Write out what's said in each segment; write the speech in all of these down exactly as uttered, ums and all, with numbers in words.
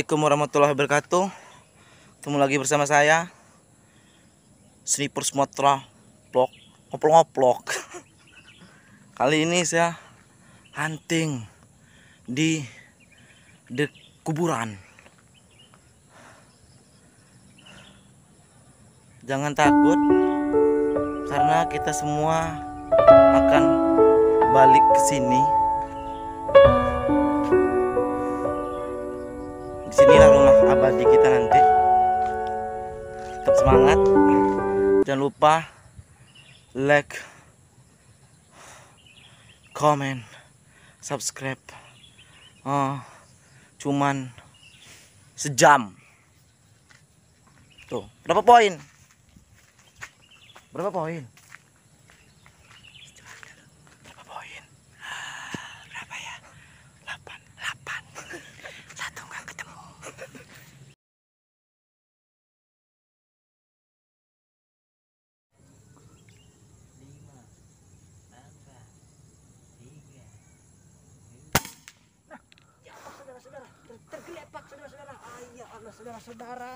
Assalamualaikum warahmatullahi wabarakatuh. Ketemu lagi bersama saya Sniper Sumatera Vlog ngoplok-ngoplok. Kali ini saya hunting di di kuburan. Jangan takut, karena kita semua akan balik ke sini. Disinilah rumah abadi kita nanti. Tetap semangat. Jangan lupa like, comment, subscribe. Oh, cuman sejam. Tuh, berapa poin? Berapa poin? Berapa poin? Berapa ya? delapan, delapan. Satu nggak ketemu. Saudara-saudara, ter- tergelepak saudara-saudara. Ayah Allah saudara-saudara.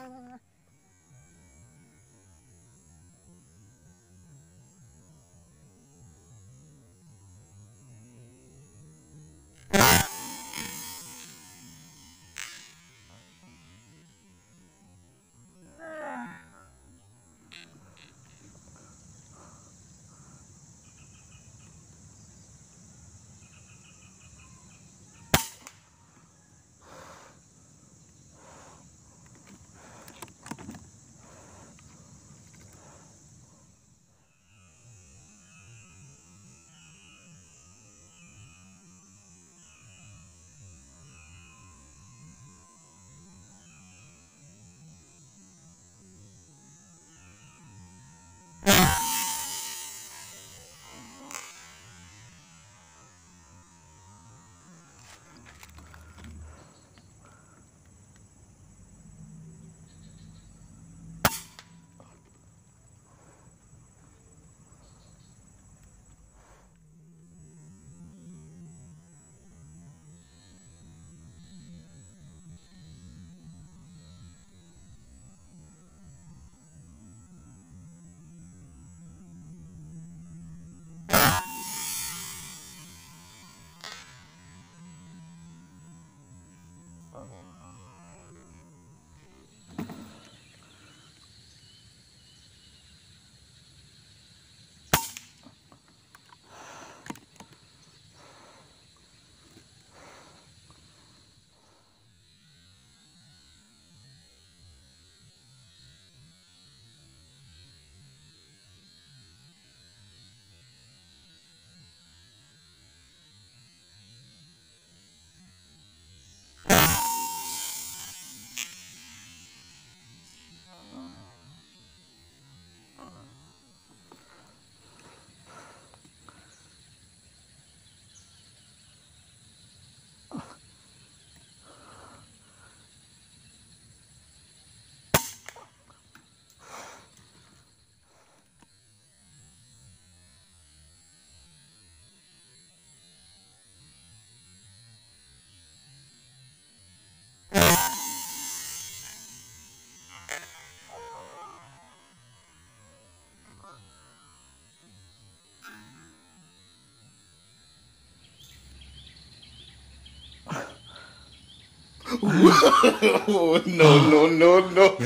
no, no, no,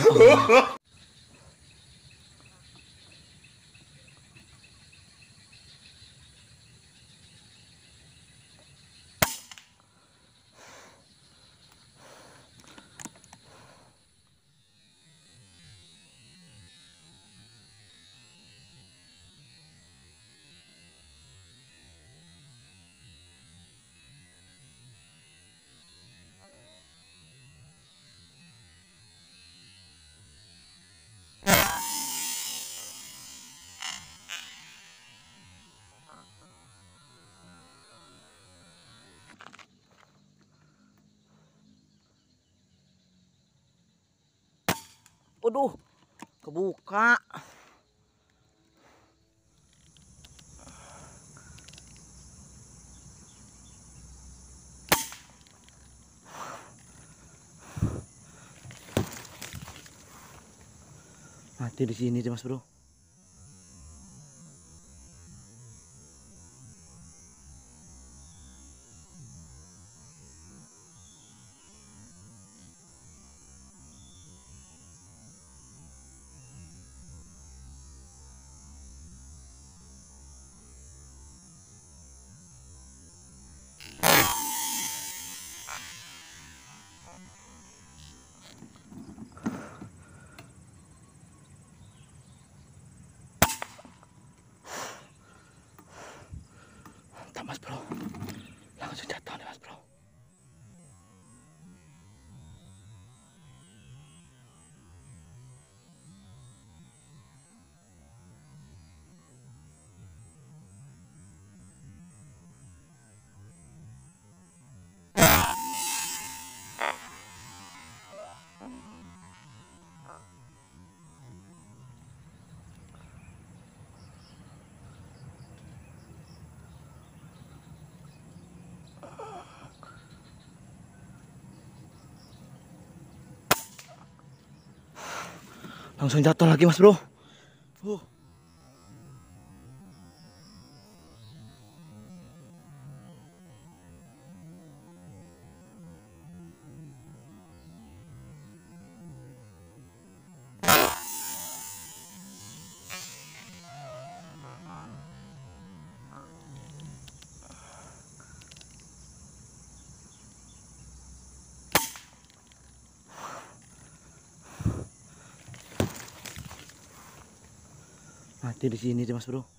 no. Waduh, kebuka. Mati di sini deh Mas Bro. Mantap Mas Bro. Langsung jatuh nih Mas Bro. Langsung jatuh lagi Mas Bro. Uh. Mati di sini deh Mas Bro.